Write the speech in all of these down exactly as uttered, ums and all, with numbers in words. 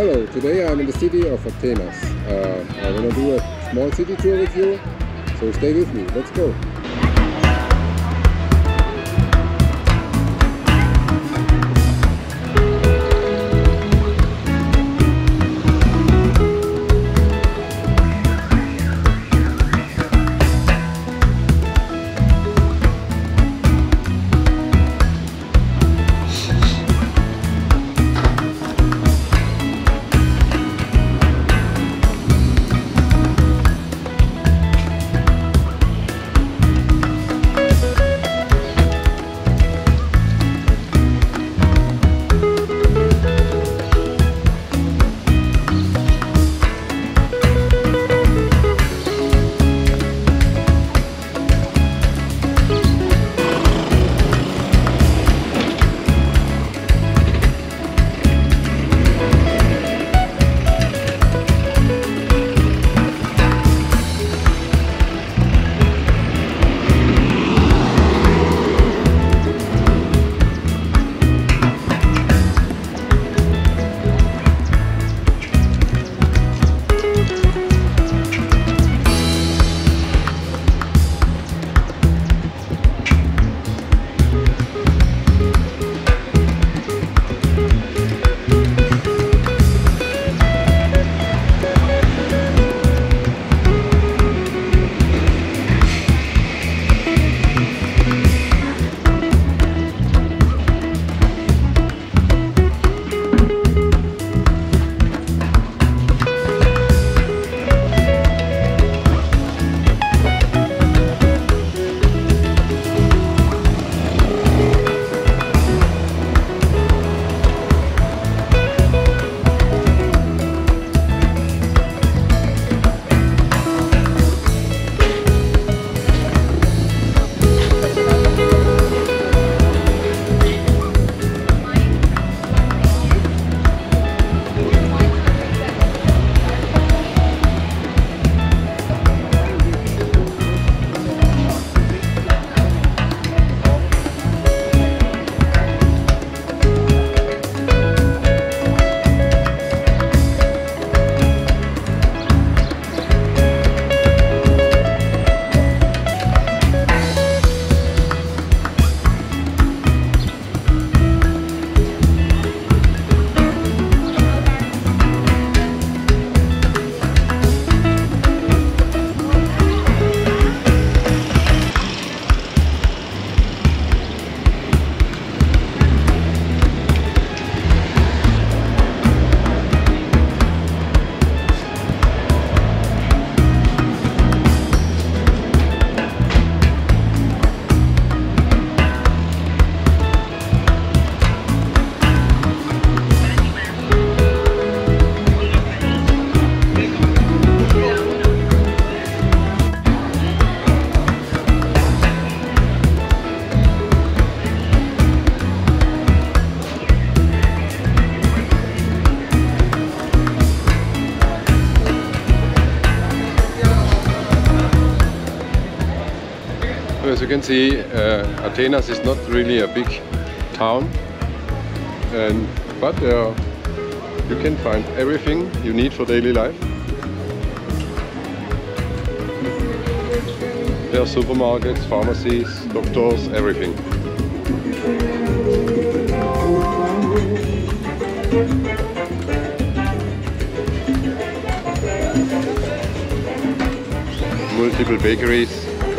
Hello, today I'm in the city of Atenas. Uh, I want to do a small city tour with you, so stay with me. Let's go. As you can see, uh, Atenas is not really a big town, and but uh, you can find everything you need for daily life. There are supermarkets, pharmacies, doctors, everything. Multiple bakeries.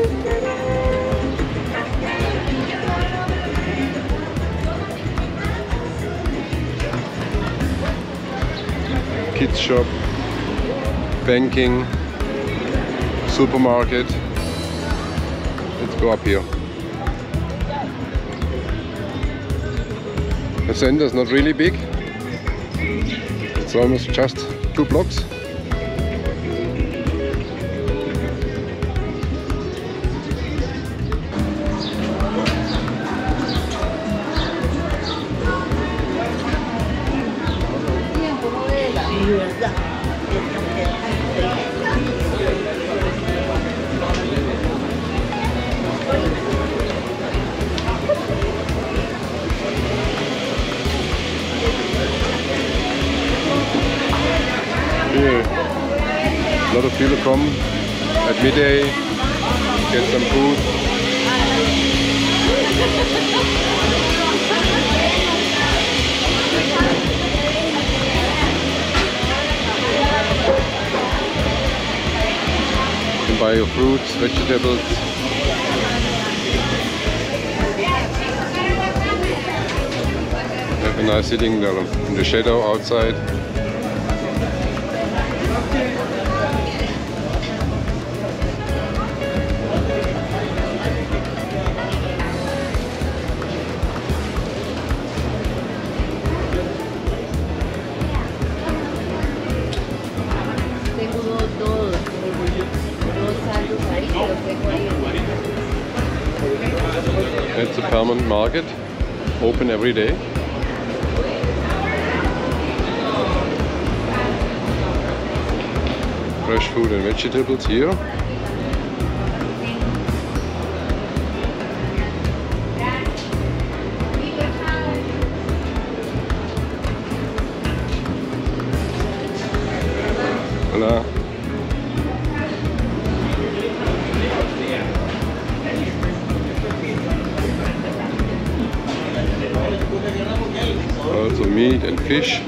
Kids shop, banking, supermarket. Let's go up here. The center is not really big. It's almost just two blocks. come at midday, get some food. You can buy your fruits, vegetables. Have a nice sitting there in the shadow outside. It's a permanent market, open every day. Fresh food and vegetables here. Hola. Also meat and fish.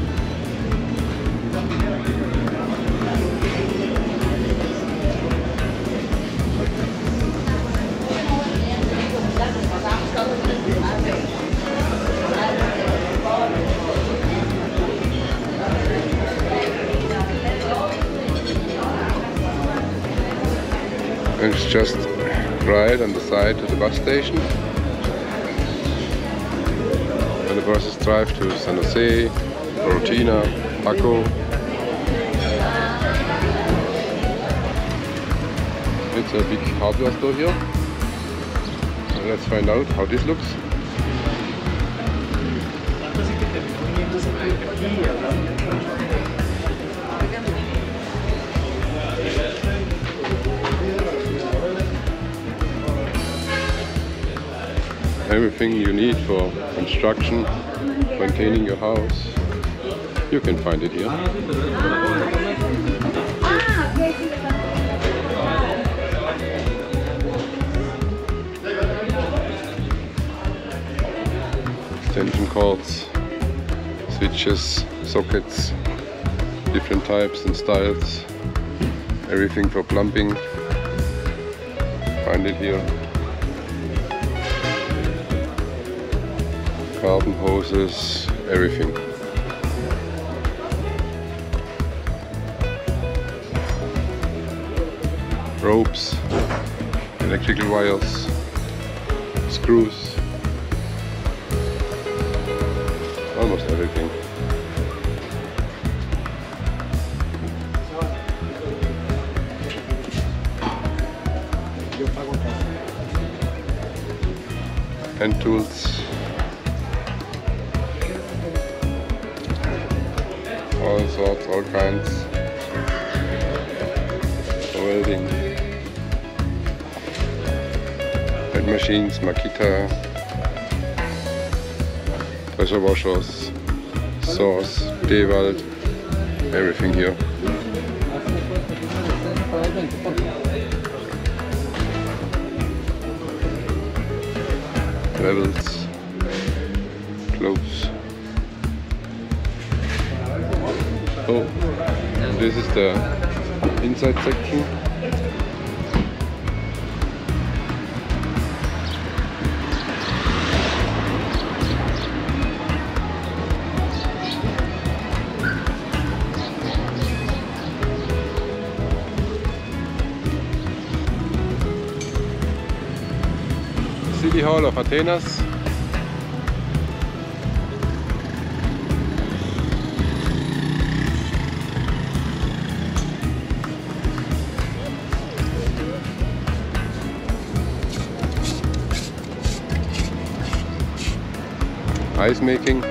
And it's just right on the side of the bus station. And the buses drive to San Jose, Rotina, Paco. It's a big hardware store here. And let's find out how this looks. Everything you need for construction, maintaining your house, you can find it here. Extension cords, switches, sockets, different types and styles, everything for plumbing, find it here. Garden hoses, everything. Ropes, electrical wires, screws, almost everything. Hand tools. All sorts, all kinds. Welding. Head machines, Makita. Pressure washers, saws, Dewald, everything here. Levels, clothes. Oh, this is the inside section. City Hall of Atenas. Ice making.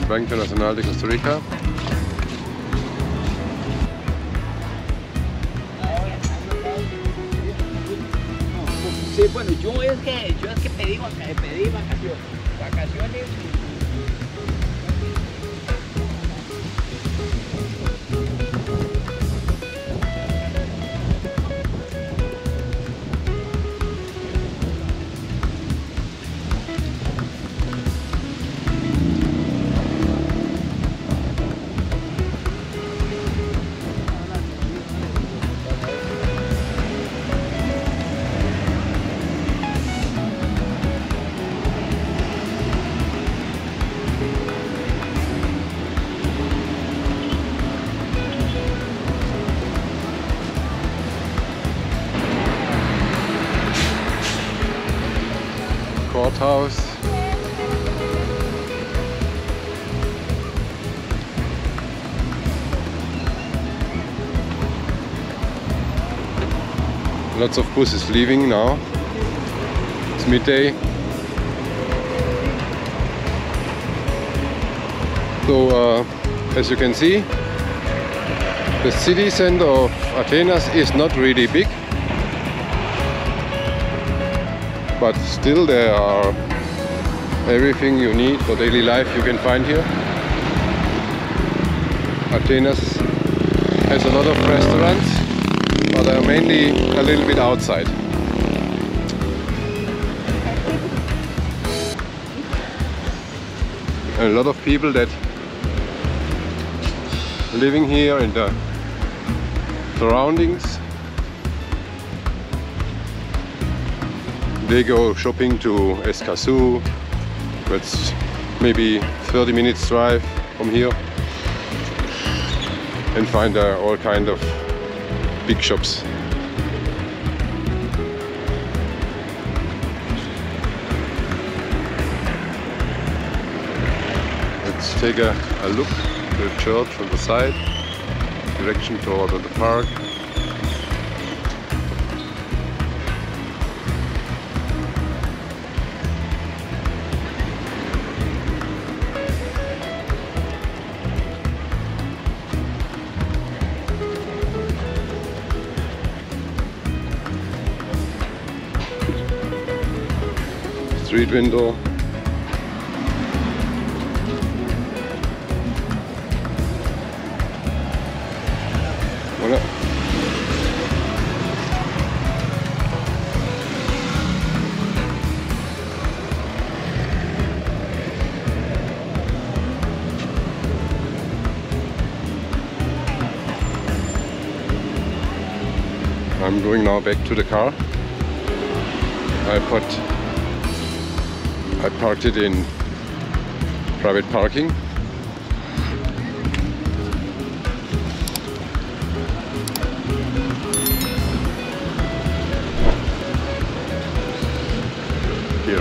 Banco Internacional de Costa Rica. Sí, bueno, yo es que, yo es que pedí, vaca, pedí vacaciones. Vacaciones. Courthouse. Lots of buses leaving now. It's midday. So, uh, as you can see, the city center of Atenas is not really big, but still there are everything you need for daily life you can find here. Atenas has a lot of restaurants, but they are mainly a little bit outside. And a lot of people that living here in the surroundings, they go shopping to Escazú. That's maybe thirty minutes drive from here, and find uh, all kind of big shops. Let's take a, a look at the church on the side, direction toward the park. Street window. Voilà. I'm going now back to the car. I put I parked it in private parking. Here.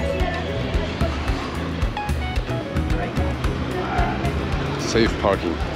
Safe parking.